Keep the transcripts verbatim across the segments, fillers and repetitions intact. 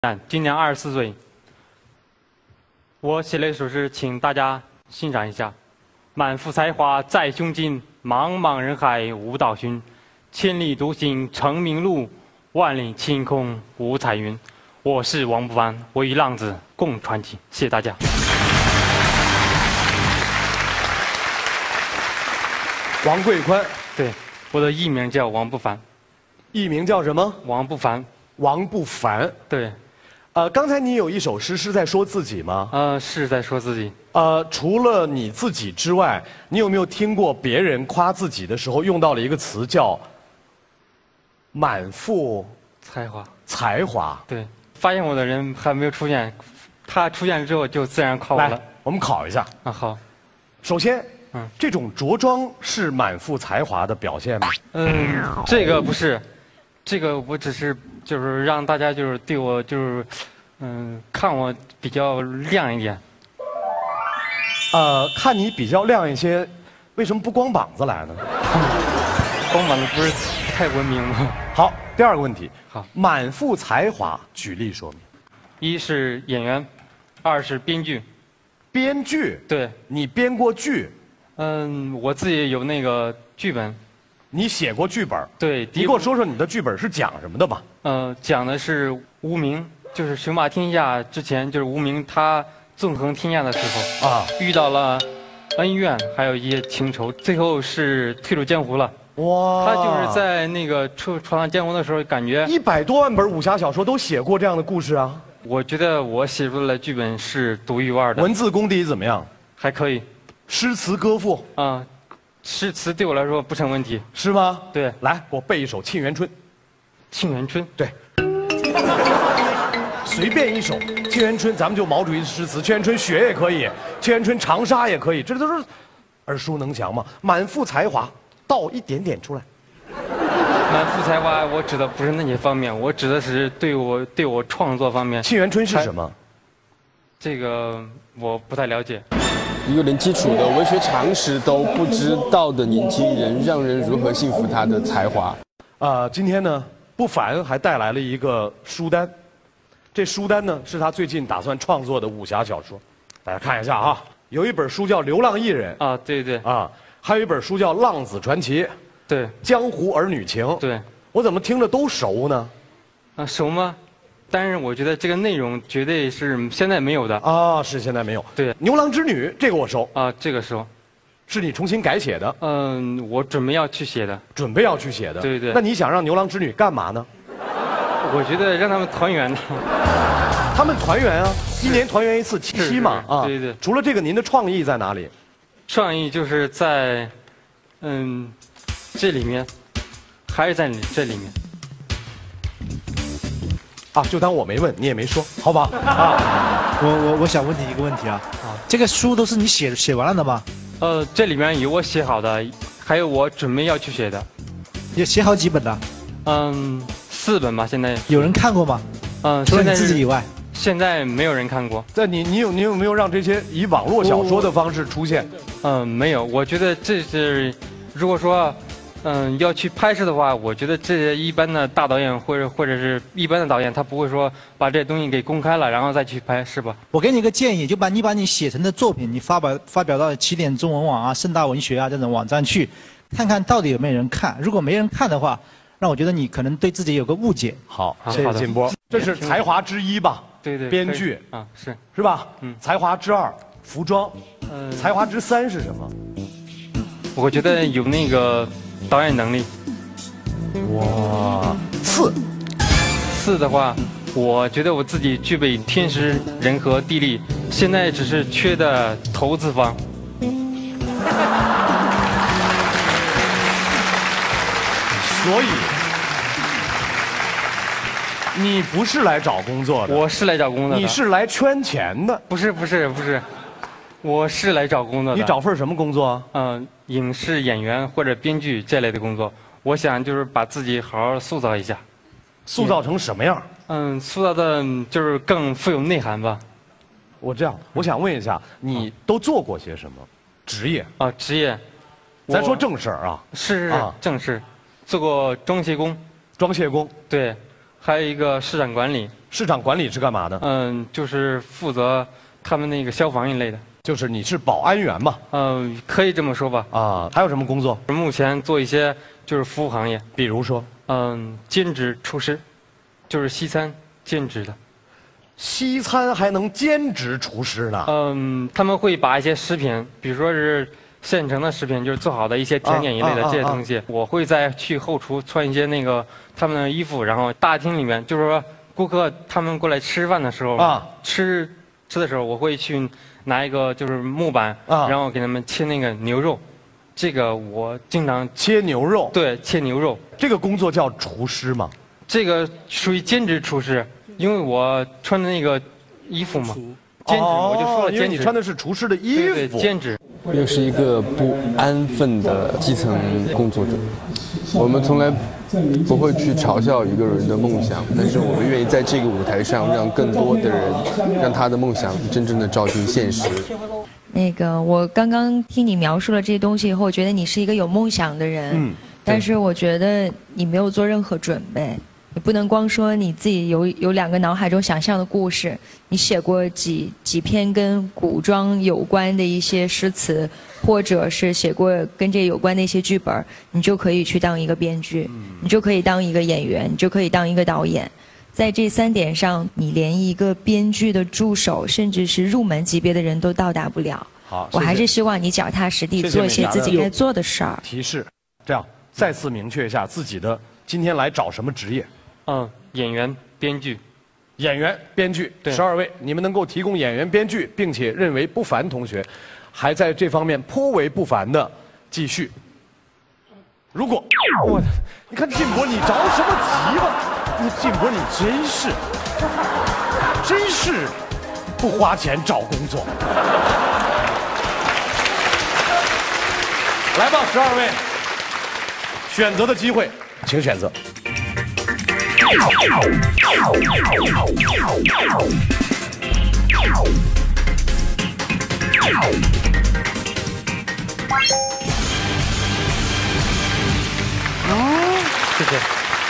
今年二十四岁。我写了一首诗，请大家欣赏一下：满腹才华在胸襟，茫茫人海无道寻。千里独行成名路，万里晴空无彩云。我是王不凡，我与浪子共传奇。谢谢大家。 王贵宽， 对，我的艺名叫王不凡。 艺名叫什么？ 王不凡。 王不凡。 对。 呃，刚才你有一首诗是在说自己吗？ 呃，是在说自己。 呃，除了你自己之外，你有没有听过别人夸自己的时候用到了一个词叫“满腹才华”？ 才华。 对，发现我的人还没有出现，他出现之后就自然夸我了。 来，我们考一下。 啊，好。 首先， 嗯， 这种着装是满腹才华的表现吗？ 嗯，这个不是，这个我只是就是让大家就是对我就是，嗯，看我比较亮一点。 呃，看你比较亮一些，为什么不光膀子来呢？ 光膀子不是太文明吗？ 好，第二个问题。 好， 满腹才华，举例说明。 一是演员，二是编剧。 编剧？ 对。 你编过剧？ 嗯，我自己有那个剧本。 你写过剧本？ 对。 你给我说说你的剧本是讲什么的吧？ 呃，讲的是无名，就是雄霸天下之前，就是无名他纵横天下的时候啊，遇到了恩怨，还有一些情仇，最后是退出江湖了。哇！他就是在那个出闯荡江湖的时候，感觉一百多万本武侠小说都写过这样的故事啊。 我觉得我写出来的剧本是独一无二的。 文字功底怎么样？ 还可以。 诗词歌赋啊，诗词对我来说不成问题。 是吗？ 对。 来，给我背一首《沁园春》。 沁园春。 对。随便一首《沁园春》，咱们就毛主席的诗词，《沁园春》雪也可以，《沁园春》长沙也可以，这都是耳熟能详嘛。满腹才华，倒一点点出来。 满腹才华，我指的不是那些方面，我指的是对我对我创作方面。 沁园春是什么？这个我不太了解。 一个连基础的文学常识都不知道的年轻人，让人如何信服他的才华？ 呃，今天呢，不凡还带来了一个书单，这书单呢是他最近打算创作的武侠小说，大家看一下啊。有一本书叫《流浪艺人》 啊，对对啊，还有一本书叫《浪子传奇》， 对， 江湖儿女情， 对， 我怎么听着都熟呢？ 啊，熟吗？但是我觉得这个内容绝对是现在没有的啊，是现在没有。 对， 牛郎织女这个我熟啊，这个熟， 是你重新改写的？ 嗯，我准备要去写的， 准备要去写的。 对对。 那你想让牛郎织女干嘛呢？ 我觉得让他们团圆呢。 他们团圆啊，一年团圆一次，七夕嘛啊。 对对。 除了这个，您的创意在哪里？ 创意就是在，嗯，这里面，还是在这里面。 啊，就当我没问，你也没说，好吧？啊， 我我我想问你一个问题啊，啊，这个书都是你写写完了的吗？ 呃，这里面有我写好的，还有我准备要去写的。 也写好几本的？ 嗯，四本吧，现在。 有人看过吗？ 嗯， 除了你自己以外。 现在没有人看过。 在你你有你有没有让这些以网络小说的方式出现？ 嗯，没有。我觉得这是，如果说。嗯，要去拍摄的话，我觉得这一般的大导演或者或者是一般的导演，他不会说把这东西给公开了，然后再去拍，是吧？ 我给你一个建议，就把你把你写成的作品，你发表发表到起点中文网啊、盛大文学啊这种网站去，看看到底有没有人看。如果没人看的话，让我觉得你可能对自己有个误解。 好，谢谢金波，这是才华之一吧？ 对对， 编剧啊是是吧？ 嗯， 才华之二，服装。嗯，才华之三是什么？ 我觉得有那个。导演能力， 哇，四， 四的话，我觉得我自己具备天时人和地利，现在只是缺的投资方。 所以，你不是来找工作的， 我是来找工作的， 你是来圈钱的， 不是不是不是。我是来找工作的。 你找份什么工作啊？ 嗯，影视演员或者编剧这类的工作。我想就是把自己好好塑造一下。 塑造成什么样？ 嗯，塑造的就是更富有内涵吧。 我这样，我想问一下，你都做过些什么职业？ 啊，职业。 咱说正事儿啊。 是是正事，做过装卸工。 装卸工。 对，还有一个市场管理。 市场管理是干嘛的？ 嗯，就是负责他们那个消防一类的。 就是你是保安员嘛？ 嗯，可以这么说吧。 啊，还有什么工作？ 目前做一些就是服务行业， 比如说， 嗯，兼职厨师，就是西餐兼职的。 西餐还能兼职厨师呢？ 嗯，他们会把一些食品，比如说是现成的食品，就是做好的一些甜点一类的这些东西，我会再去后厨穿一些那个他们的衣服，然后大厅里面就是说顾客他们过来吃饭的时候啊，吃吃的时候，我会去拿一个就是木板啊，然后给他们切那个牛肉，这个我经常切牛肉。 对，切牛肉。 这个工作叫厨师吗？ 这个属于兼职厨师。因为我穿的那个衣服嘛，兼职我就说了兼职， 因为你穿的是厨师的衣服， 对对，兼职。 又是一个不安分的基层工作者，我们从来不会去嘲笑一个人的梦想，但是我们愿意在这个舞台上让更多的人，让他的梦想真正的照进现实。 那个，我刚刚听你描述了这些东西以后，我觉得你是一个有梦想的人，嗯，但是我觉得你没有做任何准备。你不能光说你自己有有两个脑海中想象的故事，你写过几几篇跟古装有关的一些诗词，或者是写过跟这有关的一些剧本，你就可以去当一个编剧，你就可以当一个演员，你就可以当一个导演。在这三点上，你连一个编剧的助手，甚至是入门级别的人都到达不了。 好， 我还是希望你脚踏实地做一些自己该做的事儿。 提示，这样再次明确一下自己的今天来找什么职业。 嗯，演员、编剧， 演员、编剧，十二位，你们能够提供演员、编剧，并且认为不凡同学，还在这方面颇为不凡的，继续。如果我，你看晋博，你着什么急吧？你晋博，你真是，真是不花钱找工作。来吧，十二位，选择的机会，请选择。 谢谢。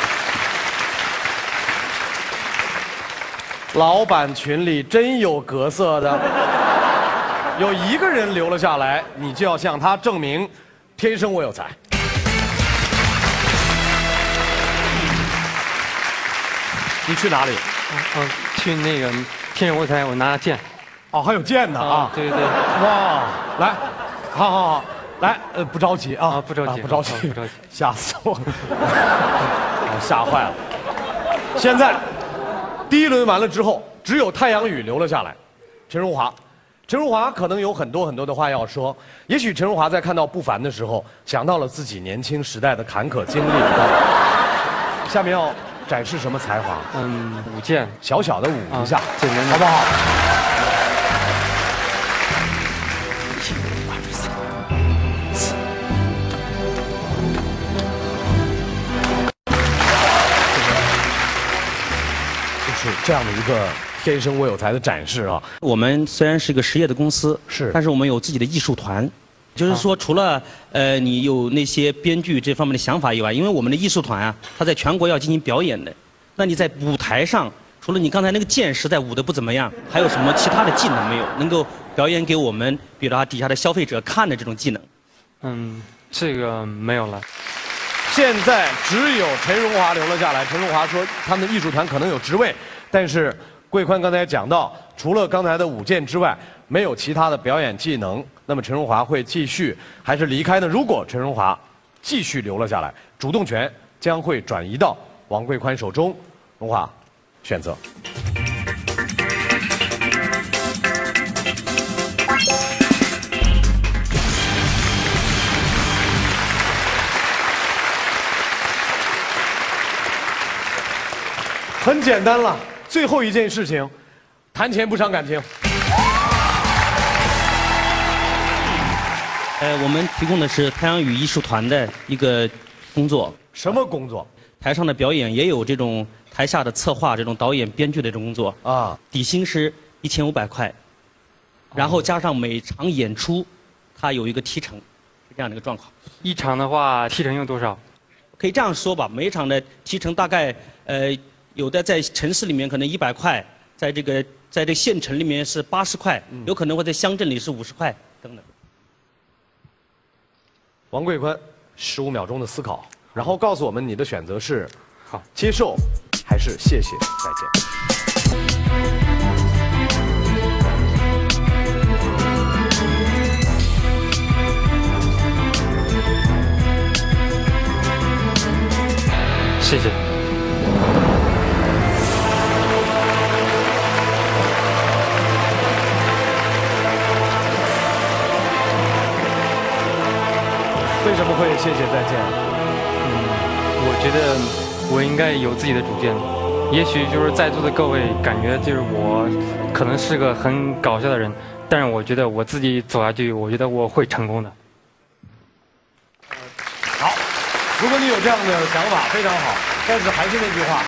老板群里真有格色的，有一个人留了下来，你就要向他证明，天生我有才。你去哪里？ 嗯嗯，去那个天生我有才，我拿剑。 哦，还有剑呢啊！ 对对对。 哇，来，好好好，来，呃，不着急啊， 不着急， 不着急， 不着急， 吓死我了，我吓坏了。现在第一轮完了之后，只有太阳雨留了下来，陈荣华。陈荣华可能有很多很多的话要说，也许陈荣华在看到不凡的时候，想到了自己年轻时代的坎坷经历。下面要展示什么才华？ 嗯，舞剑， 小小的舞一下， 简单的， 好不好？就是这样的一个天生我有才的展示啊。 我们虽然是一个实业的公司， 是， 但是我们有自己的艺术团。就是说，除了呃你有那些编剧这方面的想法以外，因为我们的艺术团啊，它在全国要进行表演的，那你在舞台上，除了你刚才那个剑实在舞得不怎么样，还有什么其他的技能没有？能够表演给我们，比如他底下的消费者看的这种技能？ 嗯，这个没有了。 现在只有陈荣华留了下来。陈荣华说，他们的艺术团可能有职位，但是桂宽刚才讲到，除了刚才的舞剑之外，没有其他的表演技能。那么陈荣华会继续还是离开呢？如果陈荣华继续留了下来，主动权将会转移到王桂宽手中。荣华，选择。很简单了，最后一件事情，谈钱不伤感情。 呃，我们提供的是太阳雨艺术团的一个工作。 什么工作？ 台上的表演也有这种台下的策划、这种导演、编剧的这种工作啊。底薪是一千五百块，然后加上每场演出，它有一个提成，是这样的一个状况。 一场的话，提成有多少？ 可以这样说吧，每一场的提成大概呃有的在城市里面可能一百块，在这个在这县城里面是八十块，有可能会在乡镇里是五十块等等。 王贵宽，十五秒钟的思考，然后告诉我们你的选择是好接受还是谢谢再见。 谢谢。 为什么会谢谢再见？ 嗯，我觉得我应该有自己的主见。也许就是在座的各位感觉就是我可能是个很搞笑的人，但是我觉得我自己走下去，我觉得我会成功的。 好，如果你有这样的想法，非常好。但是还是那句话。